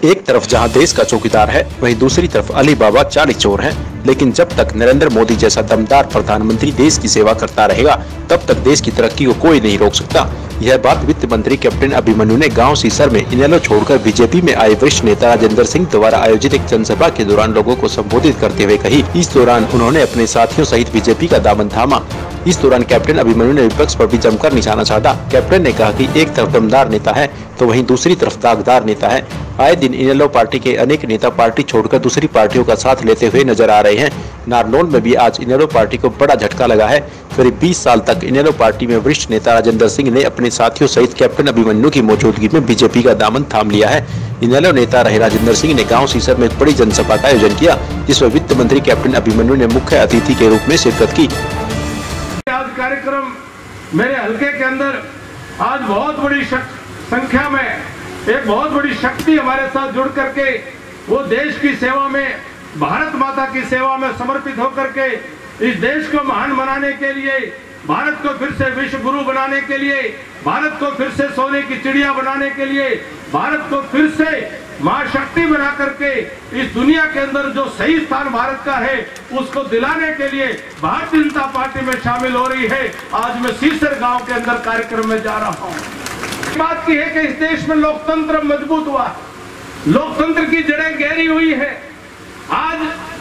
एक तरफ जहां देश का चौकीदार है, वहीं दूसरी तरफ अली बाबा चालीस चोर हैं। लेकिन जब तक नरेंद्र मोदी जैसा दमदार प्रधानमंत्री देश की सेवा करता रहेगा, तब तक देश की तरक्की को कोई नहीं रोक सकता। यह बात वित्त मंत्री कैप्टन अभिमन्यु ने गांव सीसर में इनेलो छोड़कर बीजेपी में आए वरिष्ठ नेता राजेंद्र सिंह द्वारा आयोजित एक जनसभा के दौरान लोगों को संबोधित करते हुए कही। इस दौरान उन्होंने अपने साथियों सहित बीजेपी का दामन थामा। इस दौरान कैप्टन अभिमन्यु ने विपक्ष पर भी जमकर निशाना साधा। कैप्टन ने कहा कि एक तरफ दमदार नेता है तो वहीं दूसरी तरफ दागदार नेता है। आए दिन इनेलो पार्टी के अनेक नेता पार्टी छोड़कर दूसरी पार्टियों का साथ लेते हुए नजर आ रहे हैं। नारनौल में भी आज इनेलो पार्टी को बड़ा झटका लगा है। करीब 20 साल तक इनेलो पार्टी में वरिष्ठ नेता राजेंद्र सिंह ने अपने साथियों सहित कैप्टन अभिमन्यु की मौजूदगी में बीजेपी का दामन थाम लिया है। इनेलो नेता रहे राजेंद्र सिंह ने गांव सीसर में एक बड़ी जनसभा का आयोजन किया, जिसमें वित्त मंत्री कैप्टन अभिमन्यु ने मुख्य अतिथि के रूप में शिरकत की। आज कार्यक्रम मेरे हलके के अंदर आज बहुत बड़ी संख्या में एक बहुत बड़ी शक्ति हमारे साथ जुड़ करके वो देश की सेवा में, भारत माता की सेवा में समर्पित होकर के इस देश को महान बनाने के लिए, भारत को फिर से विश्व गुरु बनाने के लिए, भारत को फिर से सोने की चिड़िया बनाने के लिए, भारत को फिर से महाशक्ति बना करके इस दुनिया के अंदर जो सही स्थान भारत का है उसको दिलाने के लिए भारतीय जनता पार्टी में शामिल हो रही है। आज मैं सीसर गांव के अंदर कार्यक्रम में जा रहा हूं। बात की है कि इस देश में लोकतंत्र मजबूत हुआ, लोकतंत्र की जड़ें गहरी हुई है। आज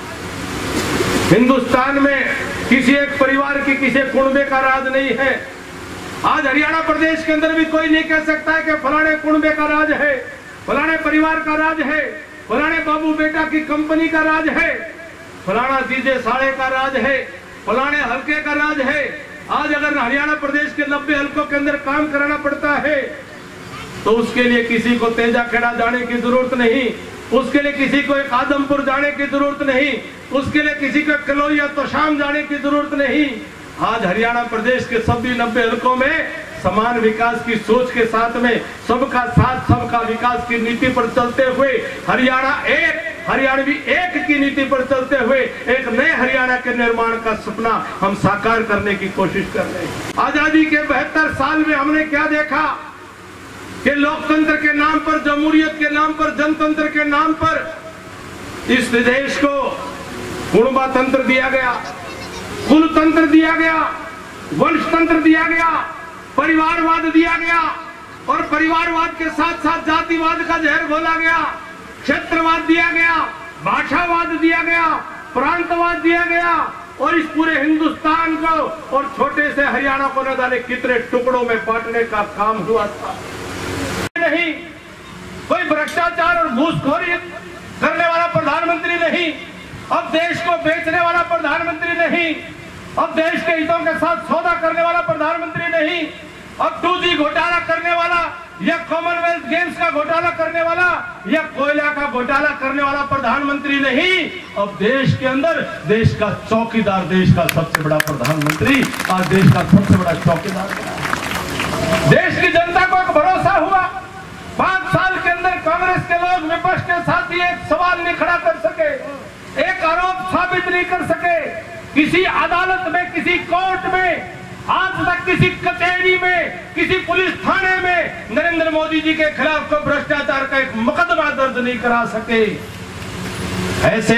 हिंदुस्तान में किसी एक परिवार की, किसी कुनबे का राज नहीं है। आज हरियाणा प्रदेश के अंदर भी कोई नहीं कह सकता है कि फलाने कुनबे का राज है, फलाने परिवार का राज है, फलाने बाबू बेटा की कंपनी का राज है, फलाना दीजे साड़े का राज है, फलाने हल्के का राज है। आज अगर हरियाणा प्रदेश के 90 हल्कों के अंदर काम कराना पड़ता है तो उसके लिए किसी को तेजा खेड़ा जाने की जरूरत नहीं, उसके लिए किसी को एक आदमपुर जाने की जरूरत नहीं, उसके लिए किसी को कलोई तो शाम जाने की जरूरत नहीं। आज हरियाणा प्रदेश के सभी 90 हल्कों में समान विकास की सोच के साथ में सबका साथ सबका विकास की नीति पर चलते हुए हरियाणा एक, हरियाणवी एक की नीति पर चलते हुए एक नए हरियाणा के निर्माण का सपना हम साकार करने की कोशिश कर रहे हैं। आजादी के 72 साल में हमने क्या देखा कि लोकतंत्र के नाम पर, जमहूरियत के नाम पर, जनतंत्र के नाम पर इस देश को कुणबा तंत्र दिया गया, कुल तंत्र दिया गया, वंश तंत्र दिया गया, परिवारवाद दिया गया और परिवारवाद के साथ साथ जातिवाद का जहर घोला गया, क्षेत्रवाद दिया गया, भाषावाद दिया गया, प्रांतवाद दिया गया और इस पूरे हिंदुस्तान को और छोटे से हरियाणा को न जाने कितने टुकड़ों में बांटने का काम हुआ था। नहीं, कोई भ्रष्टाचार और घूसखोरी करने वाला प्रधानमंत्री नहीं, अब देश को बेचने वाला प्रधानमंत्री नहीं, अब देश के हितों के साथ सौदा करने वाला प्रधानमंत्री नहीं, अब 2G घोटाला करने वाला या कॉमनवेल्थ गेम्स का घोटाला करने वाला या कोयला का घोटाला करने वाला प्रधानमंत्री नहीं, अब देश के अंदर देश का चौकीदार, देश का सबसे बड़ा प्रधानमंत्री आज देश का सबसे बड़ा चौकीदार बना। देश की जनता को एक भरोसा हुआ, 5 साल के अंदर कांग्रेस के लोग विपक्ष के साथ ही एक सवाल नहीं खड़ा कर सके, एक आरोप साबित नहीं कर सके, किसी अदालत में, किसी कोर्ट में, आज तक किसी कचहरी में, किसी पुलिस थाने में नरेंद्र मोदी जी के खिलाफ कोई भ्रष्टाचार का एक मुकदमा दर्ज नहीं करा सके। ऐसे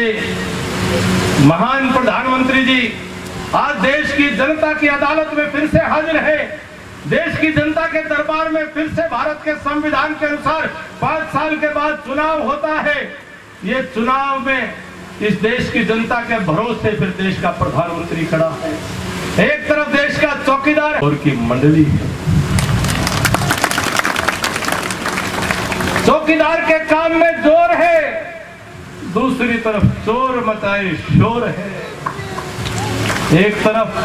महान प्रधानमंत्री जी आज देश की जनता की अदालत में फिर से हाजिर है, देश की जनता के दरबार में फिर से भारत के संविधान के अनुसार 5 साल के बाद चुनाव होता है। ये चुनाव में इस देश की जनता के भरोसे फिर देश का प्रधानमंत्री खड़ा है, एक तरफ देश का चौकीदार और की मंडली है। चौकीदार के काम में जोर है, दूसरी तरफ चोर मचाए शोर है। एक तरफ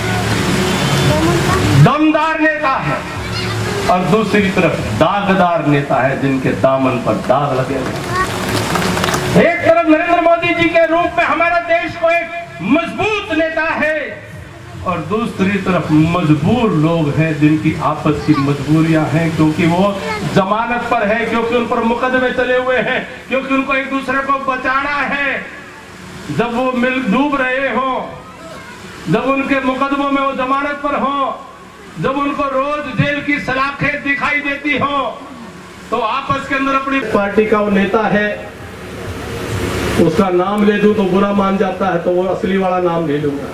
दमदार नेता है और दूसरी तरफ दागदार नेता है जिनके दामन पर दाग लगे हुए। एक तरफ नरेंद्र मोदी जी के रूप में हमारा देश को एक मजबूत नेता है और दूसरी तरफ मजबूर लोग हैं जिनकी आपस की मजबूरियां हैं, क्योंकि वो जमानत पर है, क्योंकि उन पर मुकदमे चले हुए हैं, क्योंकि उनको एक दूसरे को बचाना है। जब वो डूब रहे हो, जब उनके मुकदमों में वो जमानत पर हो, जब उनको रोज जेल की सलाखें दिखाई देती हो, तो आपस के अंदर अपनी पार्टी का वो नेता है, उसका नाम ले दूं तो बुरा मान जाता है, तो वो असली वाला नाम ले लूंगा।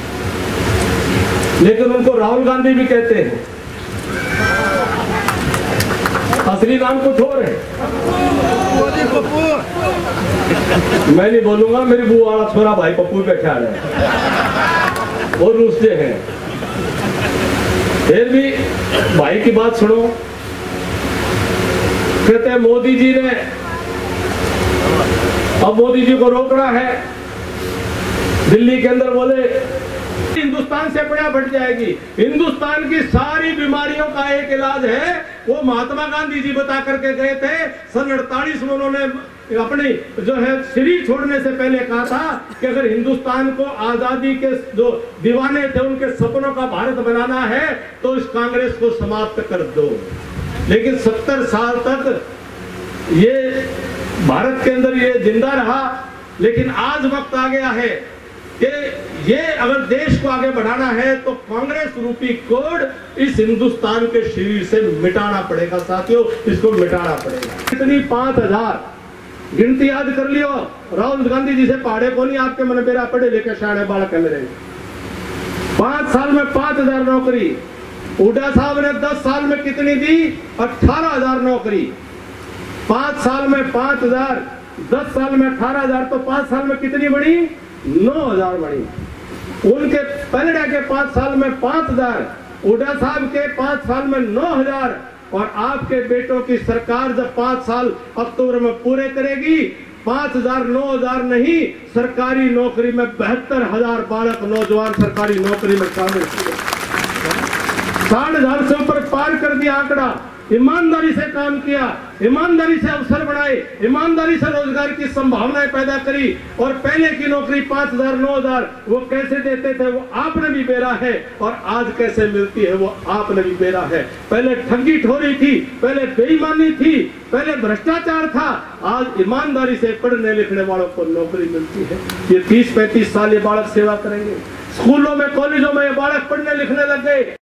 लेकिन उनको राहुल गांधी भी कहते हैं, असली नाम कुछ और है। मैं नहीं बोलूंगा, मेरी बुआ वाला छोरा भाई पप्पू पे ख्याल है और रूसते हैं। फिर भी भाई की बात सुनो। कहते हैं मोदी जी ने, अब मोदी जी को रोकना है, दिल्ली के अंदर बोले हिंदुस्तान से पड़ा बढ़ जाएगी। हिंदुस्तान की सारी बीमारियों का एक इलाज है, वो महात्मा गांधी जी बता करके गए थे। सन 48 में उन्होंने अपनी जो है शरीर छोड़ने से पहले कहा था कि अगर हिंदुस्तान को आजादी के जो दीवाने थे उनके सपनों का भारत बनाना है तो इस कांग्रेस को समाप्त कर दो। लेकिन 70 साल तक ये भारत के अंदर ये जिंदा रहा। लेकिन आज वक्त आ गया है कि ये अगर देश को आगे बढ़ाना है तो कांग्रेस रूपी कोड इस हिंदुस्तान के शरीर से मिटाना पड़ेगा। साथियों, इसको मिटाना पड़ेगा। कितनी 5000 गिनती याद कर लियो। राहुल गांधी जी से पहाड़े को नहीं, आपके मन मेरा पढ़े लेकर शाणे बालक मेरे 5 साल में 5000 नौकरी। हुड्डा साहब ने 10 साल में कितनी दी? 18,000 नौकरी। 5 साल में 5000, 10 साल में 18,000, तो 5 साल में कितनी बढ़ी? 9,000 बढ़ी। उनके पलड़ा के 5 साल में 5,000, हुड्डा साहब के 5 साल में 9,000, और आपके बेटों की सरकार जब 5 साल अक्टूबर में पूरे करेगी, 5,000 9,000 नहीं, सरकारी नौकरी में 72,000 बालक नौजवान सरकारी नौकरी में शामिल हुए। 60,000 से ऊपर पार कर दिया आंकड़ा। ईमानदारी से काम किया, ईमानदारी से अवसर बनाए, ईमानदारी से रोजगार की संभावनाएं पैदा करी। और पहले की नौकरी 5,000 9,000 वो कैसे देते थे वो आपने भी बेरा है, और आज कैसे मिलती है वो आपने भी बेरा है। पहले ठगी ठोरी थी, पहले बेईमानी थी, पहले भ्रष्टाचार था, आज ईमानदारी से पढ़ने लिखने वालों को नौकरी मिलती है। ये 30-35 साल ये बालक सेवा करेंगे। स्कूलों में कॉलेजों में ये बालक पढ़ने लिखने लग गए।